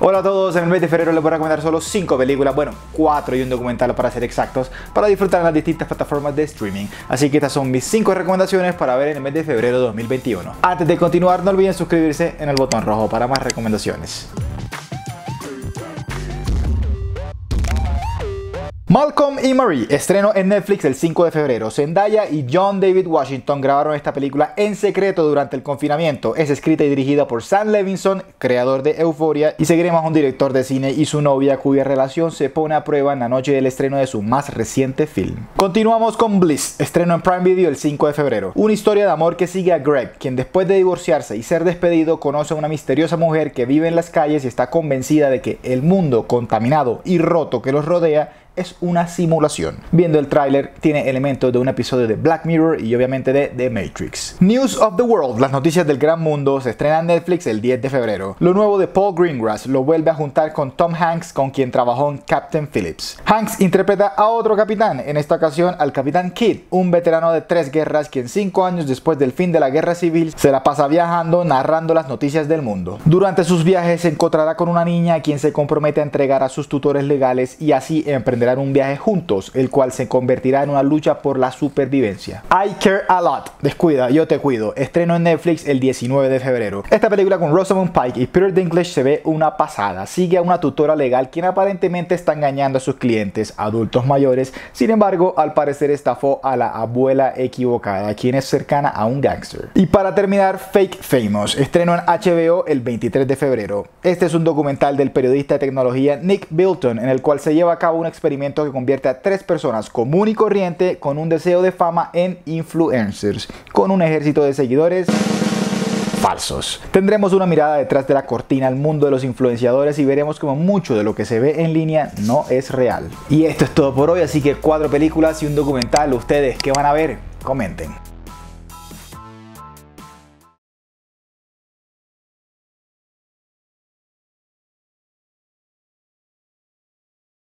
Hola a todos, en el mes de febrero les voy a recomendar solo 5 películas, bueno, 4 y un documental para ser exactos, para disfrutar en las distintas plataformas de streaming. Así que estas son mis 5 recomendaciones para ver en el mes de febrero de 2021. Antes de continuar, no olviden suscribirse en el botón rojo para más recomendaciones. Malcolm y Marie, estreno en Netflix el 5 de febrero. Zendaya y John David Washington grabaron esta película en secreto durante el confinamiento. Es escrita y dirigida por Sam Levinson, creador de Euphoria, y seguiremos a un director de cine y su novia cuya relación se pone a prueba en la noche del estreno de su más reciente film. Continuamos con Bliss, estreno en Prime Video el 5 de febrero. Una historia de amor que sigue a Greg, quien después de divorciarse y ser despedido conoce a una misteriosa mujer que vive en las calles y está convencida de que el mundo contaminado y roto que los rodea es una simulación. Viendo el tráiler, tiene elementos de un episodio de Black Mirror y obviamente de The Matrix. News of the World, las noticias del gran mundo, se estrena en Netflix el 10 de febrero. Lo nuevo de Paul Greengrass lo vuelve a juntar con Tom Hanks, con quien trabajó en Captain Phillips. Hanks interpreta a otro capitán, en esta ocasión al Capitán Kidd, un veterano de 3 guerras quien 5 años después del fin de la guerra civil se la pasa viajando narrando las noticias del mundo. Durante sus viajes se encontrará con una niña a quien se compromete a entregar a sus tutores legales y así emprender un viaje juntos, el cual se convertirá en una lucha por la supervivencia. I Care a Lot, Descuida, yo te cuido, estreno en Netflix el 19 de febrero. Esta película con Rosamund Pike y Peter Dinklage se ve una pasada. Sigue a una tutora legal quien aparentemente está engañando a sus clientes, adultos mayores. Sin embargo, al parecer estafó a la abuela equivocada, quien es cercana a un gángster. Y para terminar, Fake Famous, estreno en HBO el 23 de febrero. Este es un documental del periodista de tecnología Nick Bilton, en el cual se lleva a cabo un experimento que convierte a 3 personas común y corriente con un deseo de fama en influencers, con un ejército de seguidores falsos. Tendremos una mirada detrás de la cortina al mundo de los influenciadores y veremos como mucho de lo que se ve en línea no es real. Y esto es todo por hoy, así que 4 películas y un documental. ¿Ustedes qué van a ver? Comenten.